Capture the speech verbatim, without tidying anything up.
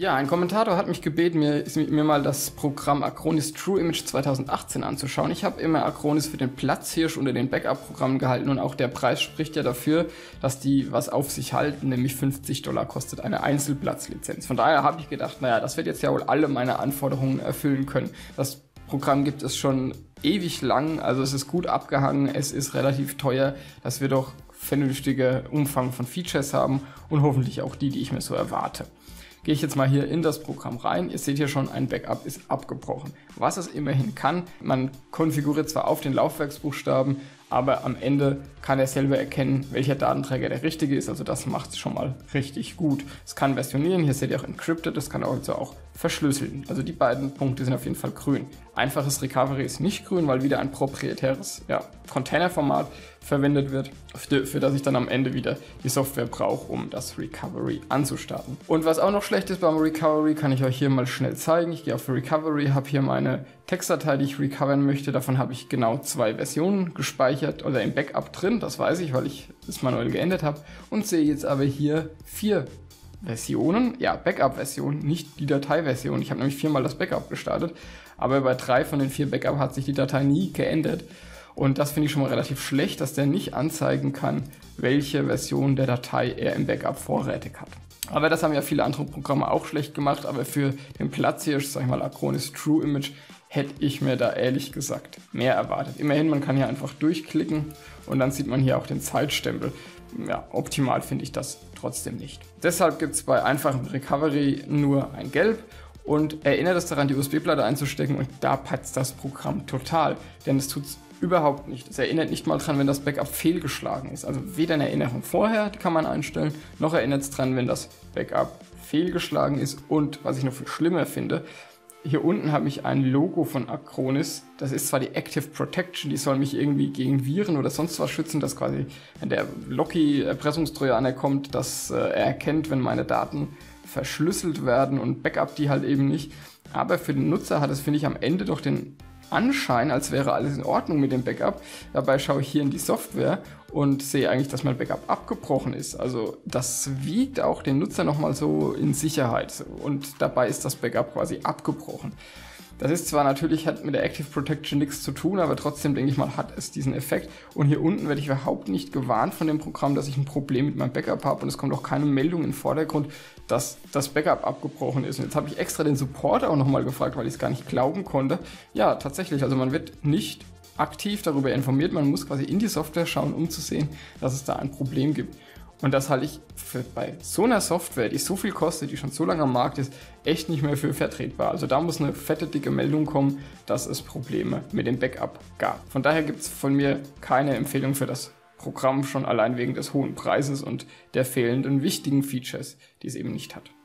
Ja, ein Kommentator hat mich gebeten, mir, mir mal das Programm Acronis TrueImage zweitausendachtzehn anzuschauen. Ich habe immer Acronis für den Platzhirsch unter den Backup-Programmen gehalten und auch der Preis spricht ja dafür, dass die was auf sich halten, nämlich fünfzig Dollar kostet eine Einzelplatzlizenz. Von daher habe ich gedacht, naja, das wird jetzt ja wohl alle meine Anforderungen erfüllen können. Das Programm gibt es schon ewig lang, also es ist gut abgehangen, es ist relativ teuer, das wird auch vernünftige Umfang von Features haben und hoffentlich auch die, die ich mir so erwarte. Gehe ich jetzt mal hier in das Programm rein. Ihr seht hier schon, ein Backup ist abgebrochen. Was es immerhin kann, man konfiguriert zwar auf den Laufwerksbuchstaben, aber am Ende kann er selber erkennen, welcher Datenträger der richtige ist. Also das macht es schon mal richtig gut. Es kann versionieren, hier seht ihr auch encrypted, es kann also auch verschlüsseln. Also die beiden Punkte sind auf jeden Fall grün. Einfaches Recovery ist nicht grün, weil wieder ein proprietäres ja, Containerformat verwendet wird, für, für das ich dann am Ende wieder die Software brauche, um das Recovery anzustarten. Und was auch noch schlecht ist beim Recovery, kann ich euch hier mal schnell zeigen. Ich gehe auf Recovery, habe hier meine Textdatei, die ich recovern möchte. Davon habe ich genau zwei Versionen gespeichert oder im Backup drin. Das weiß ich, weil ich es manuell geändert habe. Und sehe jetzt aber hier vier Versionen. Ja, Backup-Version, nicht die Dateiversion. Ich habe nämlich viermal das Backup gestartet. Aber bei drei von den vier Backup hat sich die Datei nie geändert. Und das finde ich schon mal relativ schlecht, dass der nicht anzeigen kann, welche Version der Datei er im Backup vorrätig hat. Aber das haben ja viele andere Programme auch schlecht gemacht. Aber für den Platzhirsch, sag ich mal, Acronis TrueImage, hätte ich mir da ehrlich gesagt mehr erwartet. Immerhin, man kann hier einfach durchklicken und dann sieht man hier auch den Zeitstempel. Ja, optimal finde ich das trotzdem nicht. Deshalb gibt es bei einfachem Recovery nur ein Gelb und erinnert es daran, die U S B-Platte einzustecken und da patzt das Programm total, denn es tut es überhaupt nicht. Es erinnert nicht mal dran, wenn das Backup fehlgeschlagen ist. Also weder eine Erinnerung vorher, die kann man einstellen, noch erinnert es dran, wenn das Backup fehlgeschlagen ist und was ich noch viel schlimmer finde, hier unten habe ich ein Logo von Acronis. Das ist zwar die Active Protection, die soll mich irgendwie gegen Viren oder sonst was schützen, dass quasi, wenn der Locky-Erpressungstrojaner kommt, dass äh, er erkennt, wenn meine Daten verschlüsselt werden und Backup die halt eben nicht. Aber für den Nutzer hat es, finde ich, am Ende doch den Anschein, als wäre alles in Ordnung mit dem Backup. Dabei schaue ich hier in die Software und sehe eigentlich, dass mein Backup abgebrochen ist. Also das wiegt auch den Nutzer nochmal so in Sicherheit und dabei ist das Backup quasi abgebrochen. Das ist zwar natürlich, hat mit der Active Protection nichts zu tun, aber trotzdem denke ich mal, hat es diesen Effekt. Und hier unten werde ich überhaupt nicht gewarnt von dem Programm, dass ich ein Problem mit meinem Backup habe und es kommt auch keine Meldung in den Vordergrund, dass das Backup abgebrochen ist. Und jetzt habe ich extra den Support auch nochmal gefragt, weil ich es gar nicht glauben konnte. Ja, tatsächlich, also man wird nicht aktiv darüber informiert, man muss quasi in die Software schauen, um zu sehen, dass es da ein Problem gibt. Und das halte ich für bei so einer Software, die so viel kostet, die schon so lange am Markt ist, echt nicht mehr für vertretbar. Also da muss eine fette, dicke Meldung kommen, dass es Probleme mit dem Backup gab. Von daher gibt es von mir keine Empfehlung für das Programm, schon allein wegen des hohen Preises und der fehlenden wichtigen Features, die es eben nicht hat.